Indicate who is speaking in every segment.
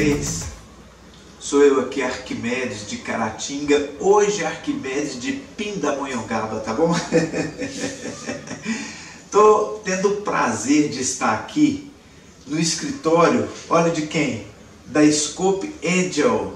Speaker 1: vocês? Sou eu aqui, Arquimedes de Caratinga, hoje Arquimedes de Pindamonhangaba, tá bom? Tô tendo o prazer de estar aqui no escritório, olha de quem? Da Scope Angel,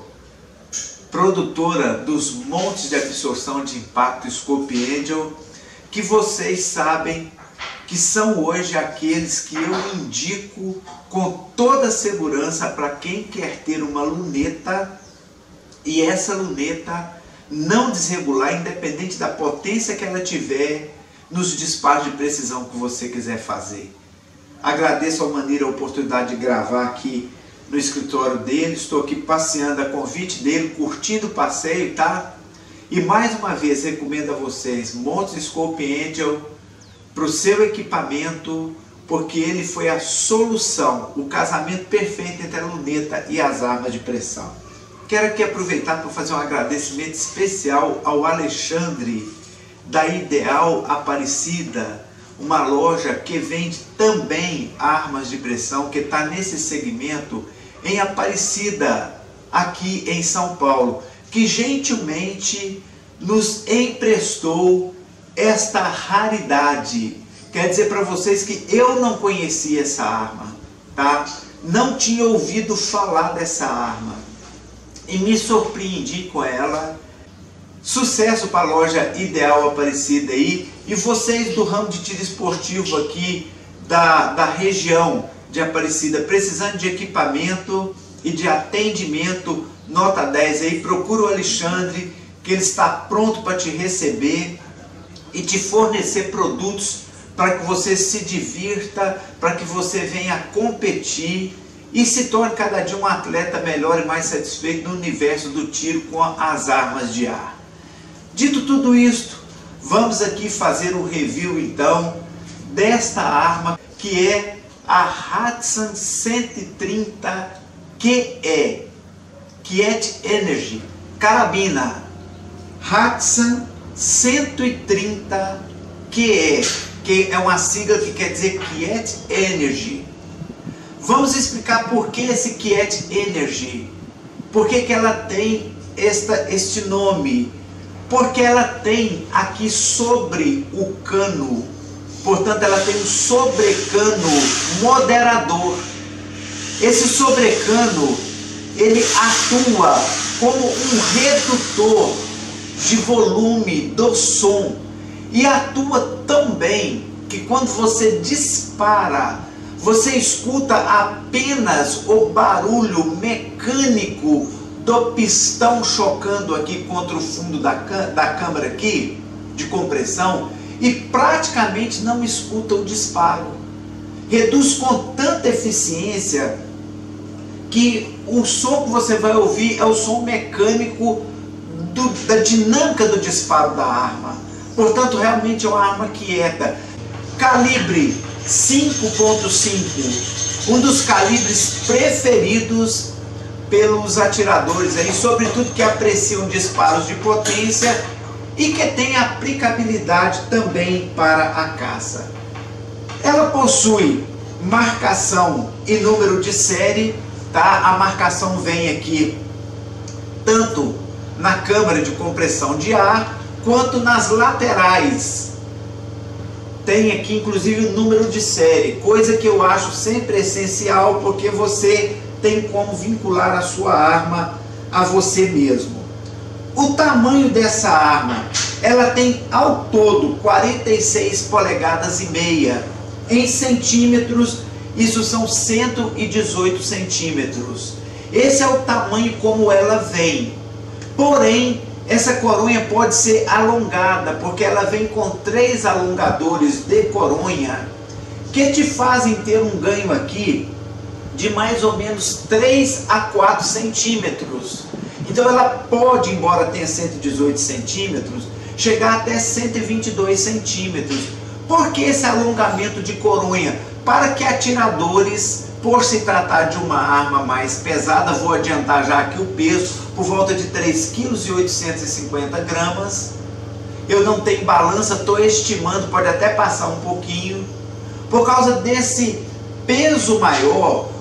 Speaker 1: produtora dos montes de absorção de impacto Scope Angel, que vocês sabem que são hoje aqueles que eu indico com toda segurança para quem quer ter uma luneta e essa luneta não desregular, independente da potência que ela tiver nos disparos de precisão que você quiser fazer. Agradeço ao Manir a oportunidade de gravar aqui no escritório dele, estou aqui passeando a convite dele, curtindo o passeio, tá? E mais uma vez recomendo a vocês, monte Scope Angel para o seu equipamento, porque ele foi a solução, o casamento perfeito entre a luneta e as armas de pressão. Quero aqui aproveitar para fazer um agradecimento especial ao Alexandre, da Ideal Aparecida, uma loja que vende também armas de pressão, que está nesse segmento em Aparecida, aqui em São Paulo, que gentilmente nos emprestou esta raridade. Quer dizer para vocês que eu não conhecia essa arma, tá? Não tinha ouvido falar dessa arma e me surpreendi com ela. Sucesso para a loja Ideal Aparecida aí, e vocês do ramo de tiro esportivo aqui da região de Aparecida, precisando de equipamento e de atendimento nota 10 aí, procura o Alexandre, que ele está pronto para te receber e te fornecer produtos para que você se divirta, para que você venha competir e se torne cada dia um atleta melhor e mais satisfeito no universo do tiro com as armas de ar. Dito tudo isto, vamos aqui fazer um review então desta arma que é a Hudson 130 QE, Quiet Energy, carabina Hudson 130 QE, que é uma sigla que quer dizer Quiet Energy. Vamos explicar por que esse Quiet Energy, por que ela tem este nome, porque ela tem aqui sobre o cano, portanto ela tem um sobrecano moderador. Esse sobrecano, ele atua como um redutor de volume do som e atua tão bem que quando você dispara, você escuta apenas o barulho mecânico do pistão chocando aqui contra o fundo da câmara aqui, de compressão, e praticamente não escuta o disparo. Reduz com tanta eficiência que o som que você vai ouvir é o som mecânico da dinâmica do disparo da arma. Portanto, realmente é uma arma quieta. Calibre 5.5, um dos calibres preferidos pelos atiradores aí, sobretudo que apreciam disparos de potência e que tem aplicabilidade também para a caça. Ela possui marcação e número de série, tá? A marcação vem aqui tanto na câmara de compressão de ar quanto nas laterais. Tem aqui inclusive o número de série, coisa que eu acho sempre essencial, porque você tem como vincular a sua arma a você mesmo. O tamanho dessa arma, ela tem ao todo 46 polegadas e meia. Em centímetros, isso são 118 centímetros. Esse é o tamanho como ela vem. Porém, essa coronha pode ser alongada, porque ela vem com 3 alongadores de coronha, que te fazem ter um ganho aqui de mais ou menos 3 a 4 centímetros. Então ela pode, embora tenha 118 centímetros, chegar até 122 centímetros. Por que esse alongamento de coronha? Para que atiradores, por se tratar de uma arma mais pesada, vou adiantar já aqui o peso, por volta de 3,850 kg. Eu não tenho balança, estou estimando, pode até passar um pouquinho. Por causa desse peso maior,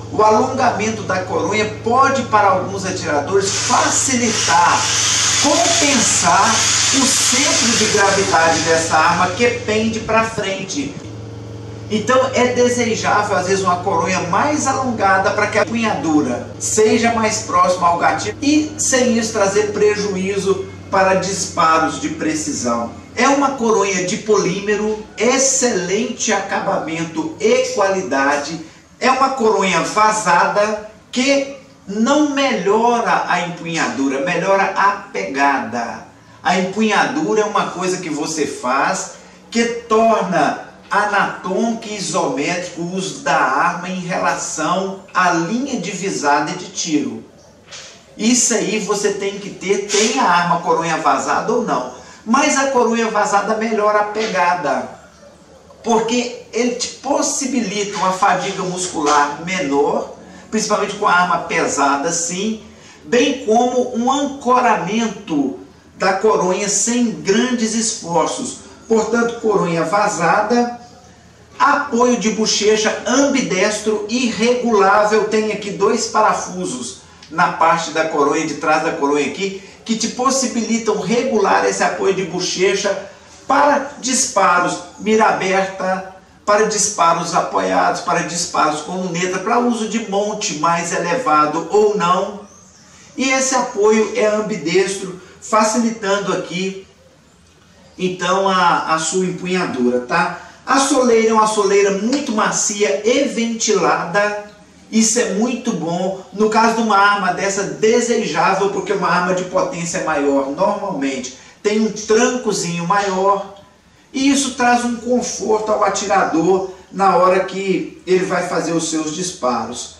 Speaker 1: o alongamento da coronha pode, para alguns atiradores, facilitar, compensar o centro de gravidade dessa arma que pende para frente. Então é desejável às vezes uma coronha mais alongada para que a empunhadura seja mais próxima ao gatilho e sem isso trazer prejuízo para disparos de precisão. É uma coronha de polímero, excelente acabamento e qualidade. É uma coronha vazada que não melhora a empunhadura, melhora a pegada. A empunhadura é uma coisa que você faz que torna anatômico e isométrico o uso da arma em relação à linha de visada e de tiro. Isso aí você tem que ter, tem a arma coronha vazada ou não. Mas a coronha vazada melhora a pegada, porque ele te possibilita uma fadiga muscular menor, principalmente com a arma pesada assim, bem como um ancoramento da coronha sem grandes esforços. Portanto, coronha vazada, apoio de bochecha ambidestro e regulável. Tem aqui 2 parafusos na parte da coronha, de trás da coronha aqui, que te possibilitam regular esse apoio de bochecha para disparos mira aberta, para disparos apoiados, para disparos com luneta, para uso de monte mais elevado ou não. E esse apoio é ambidestro, facilitando aqui então a sua empunhadura, tá? A soleira é uma soleira muito macia e ventilada. Isso é muito bom. No caso de uma arma dessa, desejável, porque uma arma de potência maior normalmente tem um trancozinho maior, e isso traz um conforto ao atirador na hora que ele vai fazer os seus disparos.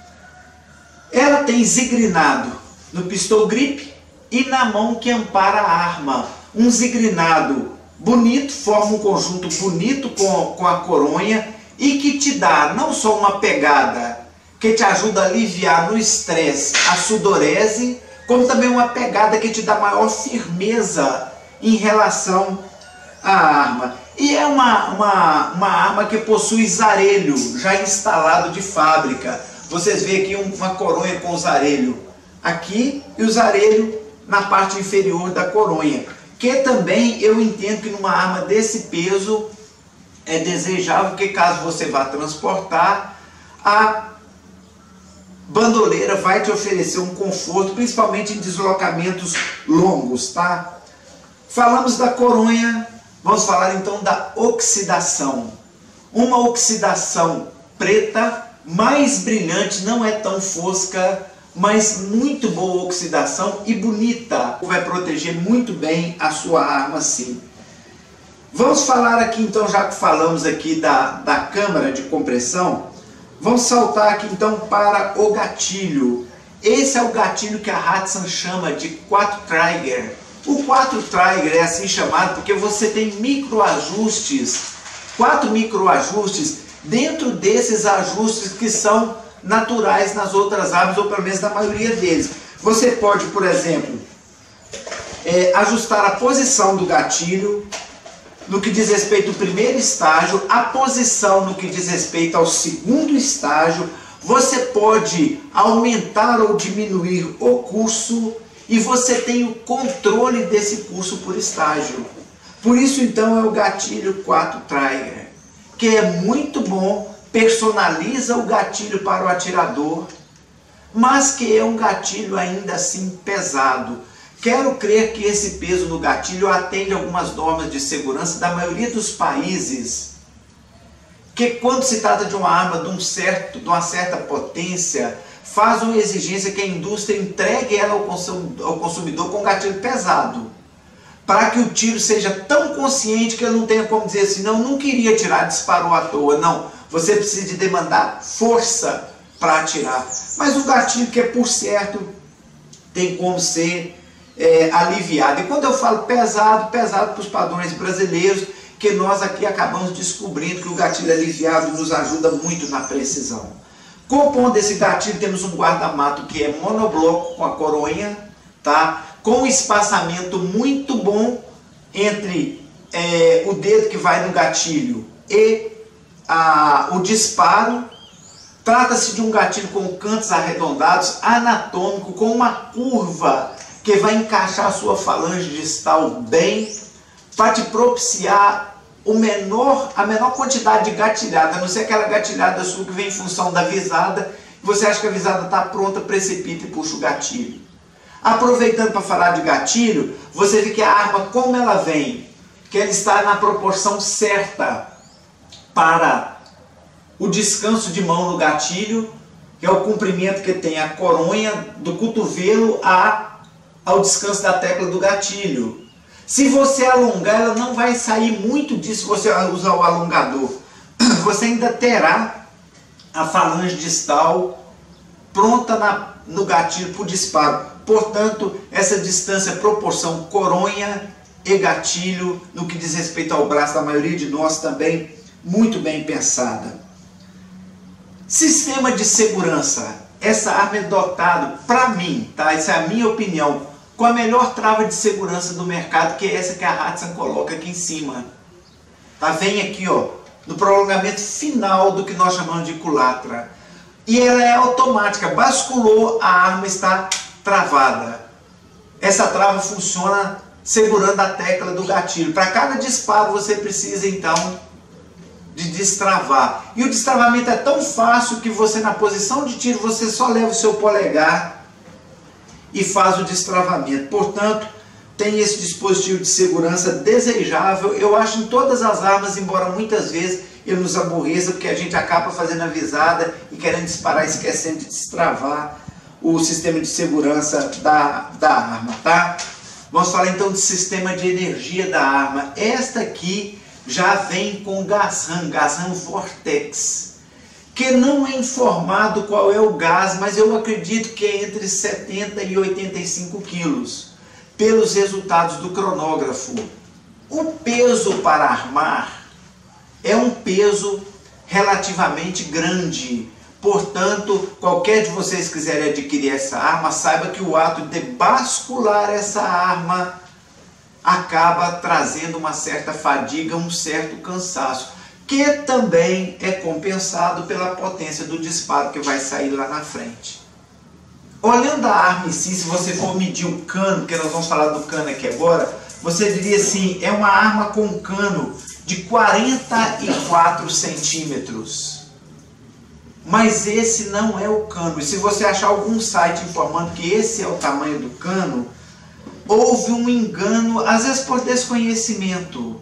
Speaker 1: Ela tem zigrinado no pistol grip e na mão que ampara a arma. Um zigrinado bonito, forma um conjunto bonito com a coronha e que te dá não só uma pegada que te ajuda a aliviar no estresse a sudorese, como também uma pegada que te dá maior firmeza em relação à arma. E é uma arma que possui zarelho já instalado de fábrica. Vocês veem aqui uma coronha com zarelho aqui e o zarelho na parte inferior da coronha, que também eu entendo que numa arma desse peso é desejável, que caso você vá transportar, a bandoleira vai te oferecer um conforto, principalmente em deslocamentos longos, tá? Falamos da coronha, vamos falar então da oxidação. Uma oxidação preta, mais brilhante, não é tão fosca, mas muito boa oxidação e bonita. Vai proteger muito bem a sua arma sim. Vamos falar aqui então, já que falamos aqui da câmara de compressão, vamos saltar aqui então para o gatilho. Esse é o gatilho que a Hatsan chama de 4-trigger. O 4-trigger é assim chamado porque você tem microajustes, 4 microajustes dentro desses ajustes que são naturais nas outras armas, ou pelo menos na maioria deles. Você pode, por exemplo, ajustar a posição do gatilho no que diz respeito ao primeiro estágio, a posição no que diz respeito ao segundo estágio. Você pode aumentar ou diminuir o curso e você tem o controle desse curso por estágio. Por isso então é o gatilho 4-trigger, que é muito bom, personaliza o gatilho para o atirador, mas que é um gatilho ainda assim pesado. Quero crer que esse peso no gatilho atende algumas normas de segurança da maioria dos países, que quando se trata de uma arma de uma certa potência, faz uma exigência que a indústria entregue ela ao consumidor com gatilho pesado, para que o tiro seja tão consciente que ele não tenha como dizer assim, não queria atirar, disparou à toa. Não, você precisa de demandar força para atirar. Mas o gatilho que é por certo tem como ser aliviado. E quando eu falo pesado para os padrões brasileiros, que nós aqui acabamos descobrindo que o gatilho aliviado nos ajuda muito na precisão. Compondo esse gatilho temos um guarda-mato que é monobloco com a coronha, tá? Com um espaçamento muito bom entre o dedo que vai no gatilho e o disparo, Trata-se de um gatilho com cantos arredondados, anatômico, com uma curva que vai encaixar a sua falange distal bem, para te propiciar a menor quantidade de gatilhada, a não ser aquela gatilhada sua que vem em função da visada, você acha que a visada está pronta, precipita e puxa o gatilho. Aproveitando para falar de gatilho, você vê que a arma, como ela vem, que ela está na proporção certa para o descanso de mão no gatilho, que é o comprimento que tem a coronha do cotovelo ao descanso da tecla do gatilho. Se você alongar, ela não vai sair muito disso se você usar o alongador. Você ainda terá a falange distal pronta no gatilho para o disparo. Portanto, essa distância, proporção coronha e gatilho, no que diz respeito ao braço da maioria de nós também, muito bem pensada. Sistema de segurança. Essa arma é dotada, para mim, tá? Essa é a minha opinião, com a melhor trava de segurança do mercado, que é essa que a Hatsan coloca aqui em cima. Tá? Vem aqui, ó, no prolongamento final do que nós chamamos de culatra. E ela é automática, basculou, a arma está travada. Essa trava funciona segurando a tecla do gatilho. Para cada disparo você precisa então de destravar. E o destravamento é tão fácil que você, na posição de tiro, você só leva o seu polegar e faz o destravamento. Portanto, tem esse dispositivo de segurança desejável, eu acho, em todas as armas, embora muitas vezes ele nos aborreça, porque a gente acaba fazendo a visada e querendo disparar, esquecendo de destravar o sistema de segurança da arma, tá? Vamos falar então do sistema de energia da arma. Esta aqui já vem com gás-RAM Vortex, que não é informado qual é o gás, mas eu acredito que é entre 70 e 85 quilos, pelos resultados do cronógrafo. O peso para armar é um peso relativamente grande. Portanto, qualquer de vocês quiserem adquirir essa arma, saiba que o ato de bascular essa arma acaba trazendo uma certa fadiga, um certo cansaço, que também é compensado pela potência do disparo que vai sair lá na frente. Olhando a arma em si, se você for medir o cano, que nós vamos falar do cano aqui agora, você diria assim, é uma arma com cano de 44 centímetros. Mas esse não é o cano. E se você achar algum site informando que esse é o tamanho do cano, houve um engano, às vezes por desconhecimento.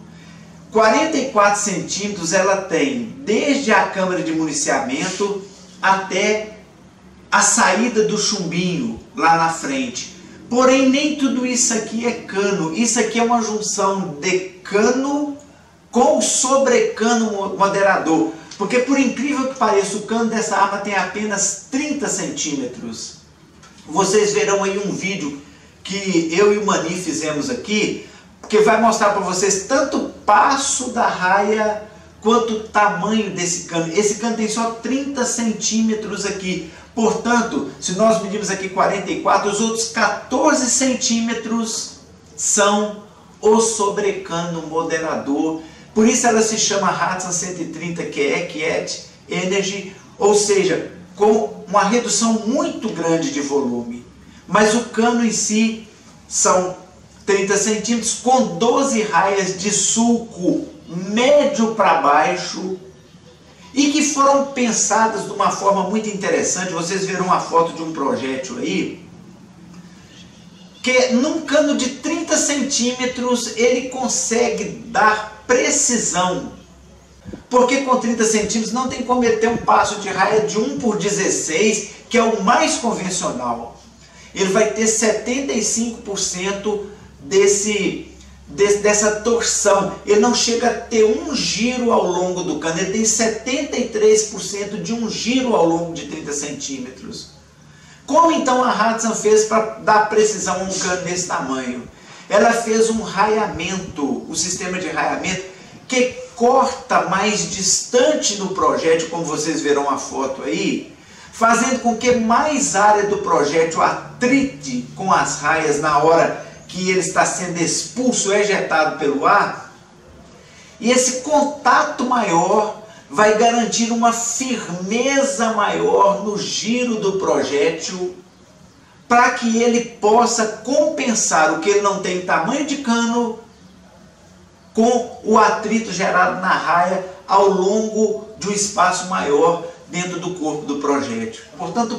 Speaker 1: 44 centímetros ela tem desde a câmara de municiamento até a saída do chumbinho lá na frente. Porém, nem tudo isso aqui é cano. Isso aqui é uma junção de cano com sobrecano moderador. Porque, por incrível que pareça, o cano dessa arma tem apenas 30 centímetros. Vocês verão aí um vídeo que eu e o Mani fizemos aqui, que vai mostrar para vocês tanto o passo da raia quanto o tamanho desse cano. Esse cano tem só 30 centímetros aqui. Portanto, se nós medimos aqui 44, os outros 14 centímetros são o sobrecano moderador. Por isso ela se chama Hatsan 130 Quiet Energy, ou seja, com uma redução muito grande de volume. Mas o cano em si são 30 centímetros com 12 raias de sulco médio para baixo e que foram pensadas de uma forma muito interessante. Vocês verão uma foto de um projétil aí, que num cano de 30 centímetros ele consegue dar precisão, porque com 30 centímetros não tem como meter um passo de raia de 1/16, que é o mais convencional. Ele vai ter 75% dessa torção. Ele não chega a ter um giro ao longo do cano, ele tem 73% de um giro ao longo de 30 centímetros. Como então a Hatsan fez para dar precisão a um cano desse tamanho? Ela fez um raiamento, o sistema de raiamento, que corta mais distante no projétil, como vocês verão a foto aí, fazendo com que mais área do projétil atrite com as raias na hora que ele está sendo expulso, ejetado pelo ar. E esse contato maior vai garantir uma firmeza maior no giro do projétil, para que ele possa compensar o que ele não tem tamanho de cano com o atrito gerado na raia ao longo de um espaço maior dentro do corpo do projétil. Portanto,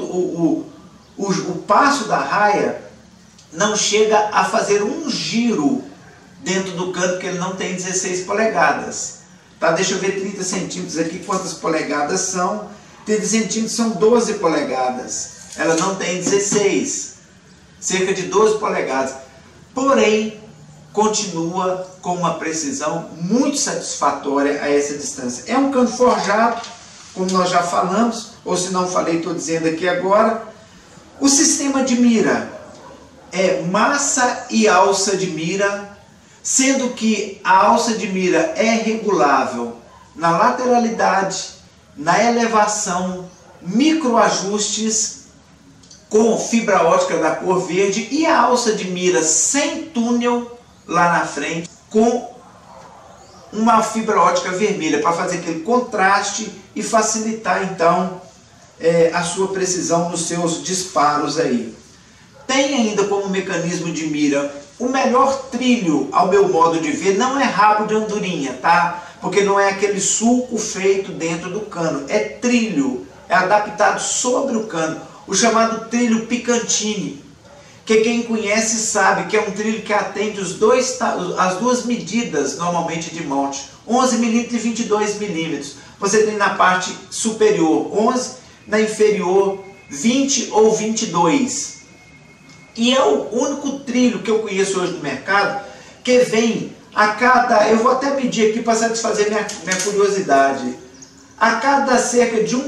Speaker 1: o passo da raia não chega a fazer um giro dentro do cano, porque ele não tem 16 polegadas. Tá? Deixa eu ver 30 centímetros aqui, quantas polegadas são. 30 centímetros são 12 polegadas. Ela não tem 16, cerca de 12 polegadas. Porém, continua com uma precisão muito satisfatória a essa distância. É um cano forjado, como nós já falamos, ou se não falei, estou dizendo aqui agora. O sistema de mira é massa e alça de mira, sendo que a alça de mira é regulável na lateralidade, na elevação, microajustes com fibra ótica da cor verde e a alça de mira sem túnel lá na frente com uma fibra ótica vermelha para fazer aquele contraste e facilitar então a sua precisão nos seus disparos aí. Tem ainda como mecanismo de mira o melhor trilho, ao meu modo de ver, não é rabo de andorinha, tá? Porque não é aquele sulco feito dentro do cano, é trilho, é adaptado sobre o cano, o chamado trilho Picatinny, que quem conhece sabe que é um trilho que atende as duas medidas normalmente de monte, 11 mm e 22 mm. Você tem na parte superior 11, na inferior 20 ou 22. E é o único trilho que eu conheço hoje no mercado que vem a cada, eu vou até medir aqui para satisfazer minha curiosidade, a cada cerca de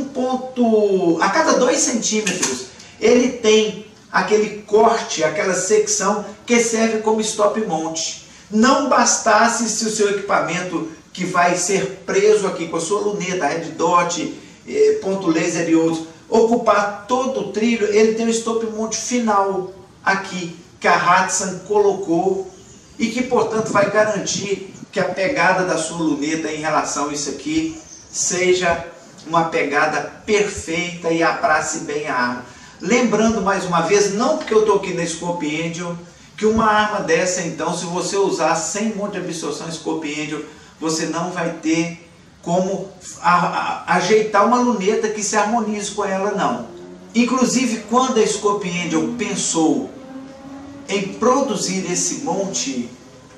Speaker 1: a cada 2 centímetros, ele tem aquele corte, aquela secção que serve como stop monte. Não bastasse se o seu equipamento que vai ser preso aqui com a sua luneta, red dot, ponto laser e outros, ocupar todo o trilho, ele tem um stop monte final aqui, que a Hatsan colocou e que, portanto, vai garantir que a pegada da sua luneta em relação a isso aqui seja uma pegada perfeita e aprace bem a arma. Lembrando mais uma vez, não porque eu estou aqui na Scope Angel, que uma arma dessa, então, se você usar sem monte de absorção Scope Angel, você não vai ter como ajeitar uma luneta que se harmonize com ela, não. Inclusive, quando a Scope Angel pensou em produzir esse monte,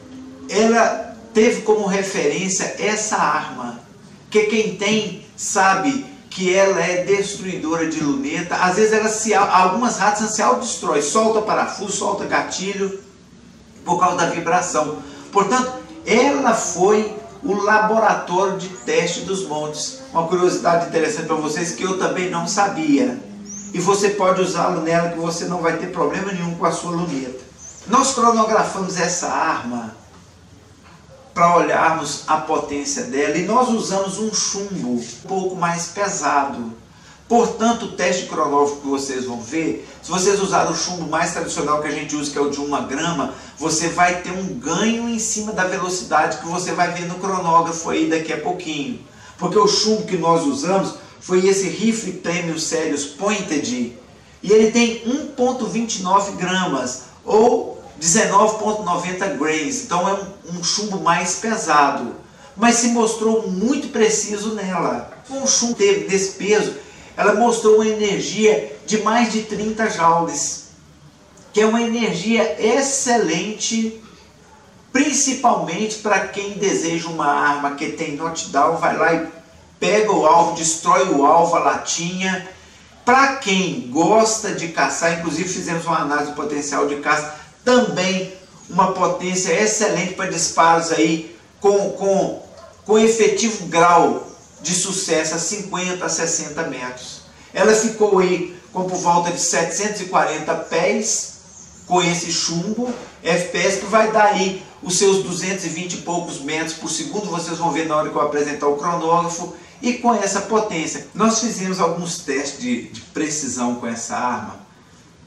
Speaker 1: ela teve como referência essa arma, que quem tem sabe que ela é destruidora de luneta. Às vezes algumas ratas se autodestrói, solta parafuso, solta gatilho por causa da vibração. Portanto, ela foi o laboratório de teste dos montes. Uma curiosidade interessante para vocês que eu também não sabia. E você pode usá-lo nela que você não vai ter problema nenhum com a sua luneta. Nós cronografamos essa arma para olharmos a potência dela e nós usamos um chumbo um pouco mais pesado. Portanto, o teste cronológico que vocês vão ver, se vocês usarem o chumbo mais tradicional que a gente usa, que é o de 1 grama, você vai ter um ganho em cima da velocidade que você vai ver no cronógrafo aí daqui a pouquinho. Porque o chumbo que nós usamos foi esse Rifle Premium Serious Pointed e ele tem 1,29 gramas ou 19,90 grains, então é um chumbo mais pesado, mas se mostrou muito preciso nela. Com o chumbo teve desse peso, ela mostrou uma energia de mais de 30 joules, que é uma energia excelente, principalmente para quem deseja uma arma que tem knockdown, vai lá e pega o alvo, destrói o alvo, a latinha. Para quem gosta de caçar, inclusive fizemos uma análise do potencial de caça, também uma potência excelente para disparos aí com efetivo grau de sucesso a 50 a 60 metros. Ela ficou aí com por volta de 740 pés com esse chumbo FPS, que vai dar aí os seus 220 e poucos metros por segundo. Vocês vão ver na hora que eu apresentar o cronógrafo. E com essa potência, nós fizemos alguns testes de precisão com essa arma,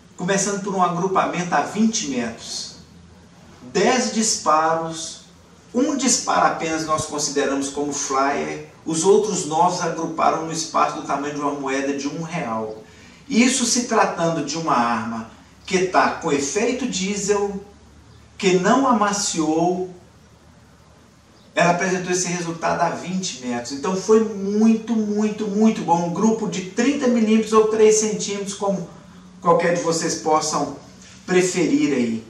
Speaker 1: começando por um agrupamento a 20 metros. 10 disparos Um disparo apenas nós consideramos como flyer, os outros 9 agruparam no espaço do tamanho de uma moeda de R$1. Isso se tratando de uma arma que está com efeito diesel, que não amaciou, ela apresentou esse resultado a 20 metros. Então foi muito bom. Um grupo de 30 milímetros ou 3 centímetros, como qualquer de vocês possam preferir aí.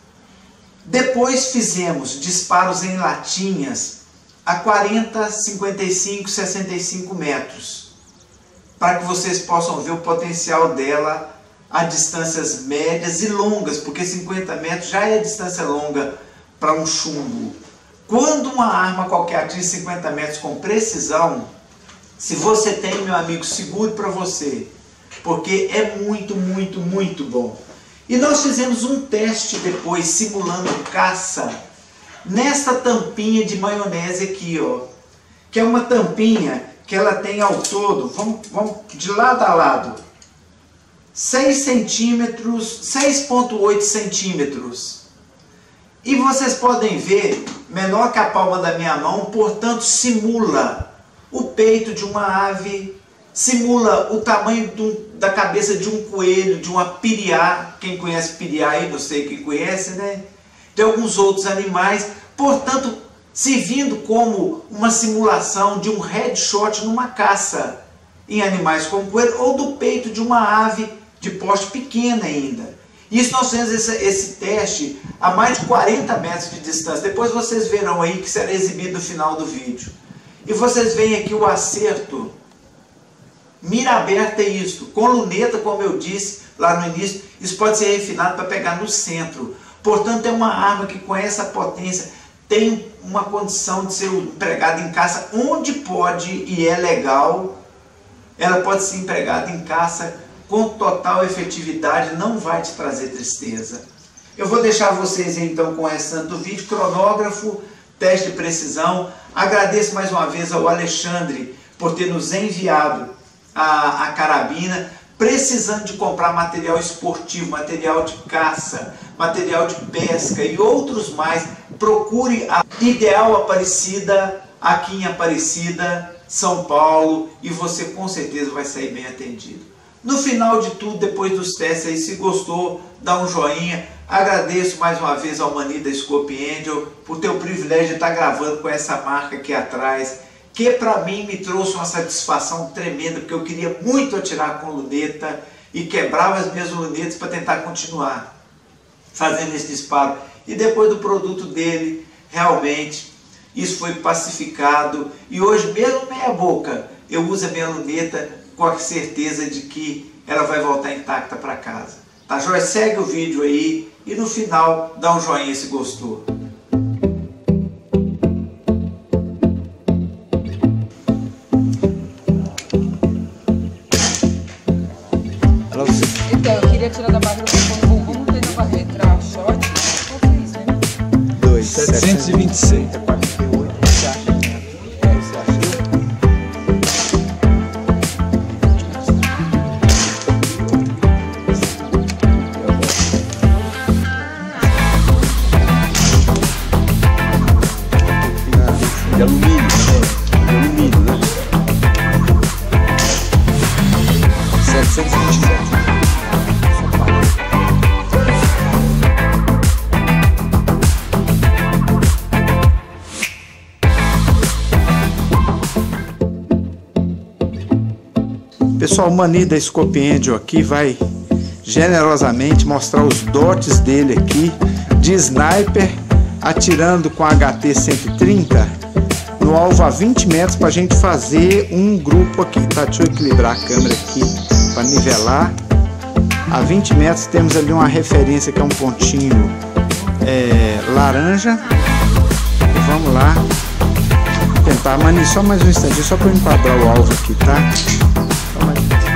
Speaker 1: Depois fizemos disparos em latinhas a 40, 55, 65 metros, para que vocês possam ver o potencial dela a distâncias médias e longas, porque 50 metros já é distância longa para um chumbo. Quando uma arma qualquer atinge 50 metros com precisão, se você tem, meu amigo, segure para você, porque é muito bom. E nós fizemos um teste depois, simulando caça, nesta tampinha de maionese aqui, ó, que é uma tampinha que ela tem ao todo, vamos de lado a lado, 6 centímetros, 6,8 centímetros. E vocês podem ver, menor que a palma da minha mão, portanto simula o peito de uma ave, simula o tamanho da cabeça de um coelho, de uma piriá, quem conhece piriá aí, não sei quem conhece, né? De alguns outros animais, portanto, servindo como uma simulação de um headshot numa caça em animais como coelho, ou do peito de uma ave de porte pequeno ainda. Isso nós fizemos esse teste a mais de 40 metros de distância. Depois vocês verão aí que será exibido no final do vídeo. E vocês veem aqui o acerto. Mira aberta é isso, com luneta, como eu disse lá no início, isso pode ser refinado para pegar no centro. Portanto, é uma arma que com essa potência tem uma condição de ser empregada em caça onde pode e é legal. Ela pode ser empregada em caça com total efetividade, não vai te trazer tristeza. Eu vou deixar vocês então com o restante do vídeo, cronógrafo, teste de precisão. Agradeço mais uma vez ao Alexandre por ter nos enviado a carabina, precisando de comprar material esportivo, material de caça, material de pesca e outros mais, procure a Ideal Aparecida, aqui em Aparecida, São Paulo, e você com certeza vai sair bem atendido. No final de tudo, depois dos testes aí, se gostou, dá um joinha. Agradeço mais uma vez ao Mani da Scope Angel por ter o privilégio de estar gravando com essa marca aqui atrás, que para mim me trouxe uma satisfação tremenda, porque eu queria muito atirar com luneta e quebrava as minhas lunetas para tentar continuar fazendo esse disparo. E depois do produto dele, realmente, isso foi pacificado. E hoje, mesmo meia boca, eu uso a minha luneta com a certeza de que ela vai voltar intacta para casa. Tá joia? Segue o vídeo aí e no final dá um joinha se gostou.
Speaker 2: Então, eu queria tirar da barriga do bumbum, não tem na barriga, entrar short. Qual que é isso, né?
Speaker 3: 726.
Speaker 1: 48, você acha? Você acha?
Speaker 3: De alumínio, de alumínio, né? 727.
Speaker 1: Pessoal, o Mani da Scope Angel aqui vai generosamente mostrar os dotes dele aqui de sniper, atirando com HT-130 no alvo a 20 metros para a gente fazer um grupo aqui, tá? Deixa eu equilibrar a câmera aqui para nivelar. A 20 metros temos ali uma referência que é um pontinho laranja. E vamos lá tentar, Mani, só mais um instantinho, só para eu enquadrar o alvo aqui, tá? Só mais um instante.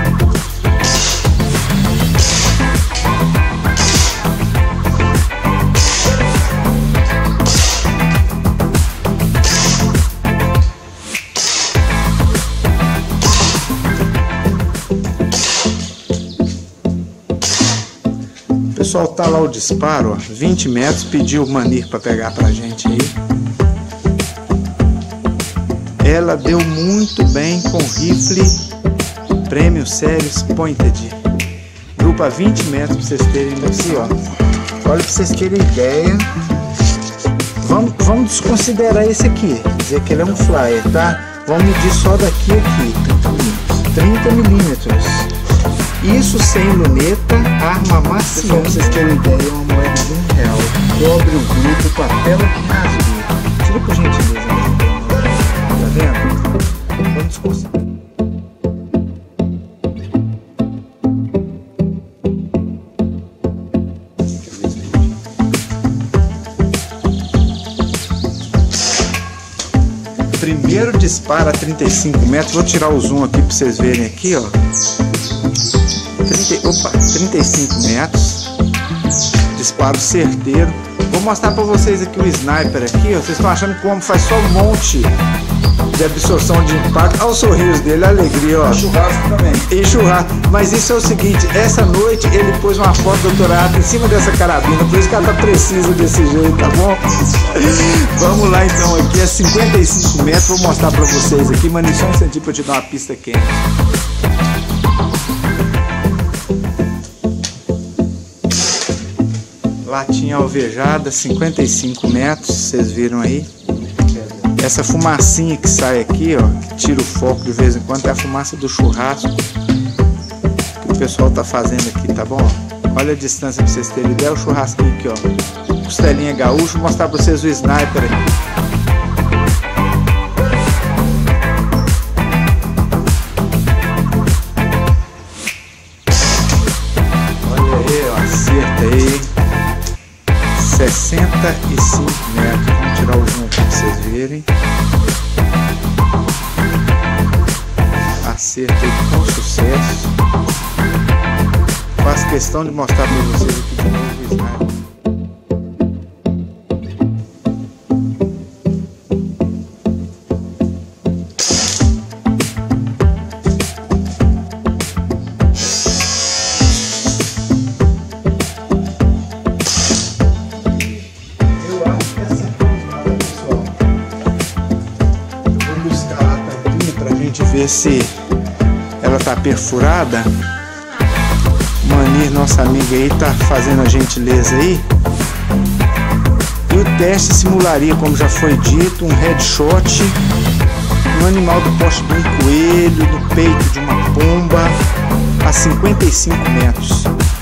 Speaker 1: Pessoal, tá lá o disparo, ó, 20 metros, pediu o Mani para pegar pra gente aí. ela deu muito bem com rifle Premium Series Pointed. Grupo a 20 metros pra vocês terem noção. Olha, pra vocês terem ideia. Vamos desconsiderar esse aqui, dizer que ele é um flyer, tá? Vamos medir só daqui a aqui, 30 milímetros. Isso sem luneta, arma macia. Pra vocês terem ideia, é uma moeda de R$1. Cobre o grupo com a tela que rasgou. Tira por gentileza, né? Tá vendo? Vamos desconsiderar. Primeiro disparo a 35 metros, vou tirar o zoom aqui para vocês verem aqui, ó. 35 metros, disparo certeiro. Vou mostrar para vocês aqui o sniper aqui, ó. Vocês estão achando como faz só um monte de absorção de impacto. Olha o sorriso dele, a alegria, ó.
Speaker 3: Churrasco também.
Speaker 1: E churrasco. Mas isso é o seguinte, essa noite ele pôs uma foto do Dr. Ato em cima dessa carabina, por isso que ela tá precisa desse jeito, tá bom? Vamos lá então, aqui é 55 metros, vou mostrar pra vocês aqui, mas só um centímetro pra eu te dar uma pista quente. Latinha alvejada, 55 metros, vocês viram aí? Essa fumacinha que sai aqui, ó, que tira o foco de vez em quando, é a fumaça do churrasco que o pessoal tá fazendo aqui, tá bom? Olha a distância pra vocês terem ideia, o churrasquinho aqui, ó, costelinha gaúcha. Vou mostrar pra vocês o sniper aqui. Olha aí, ó, acerta aí, 65 metros. Vamos tirar o zoom pra vocês verem. Acertei com sucesso. Faço questão de mostrar para vocês aqui de novo o sniper. Eu acho que essa aqui é usada, pessoal. Eu vou buscar a tampinha pra gente ver se ela tá perfurada. Manir, nossa amiga aí, tá fazendo a gentileza aí. E o teste simularia, como já foi dito, um headshot no animal do porte de um coelho, no peito de uma pomba, a 55 metros.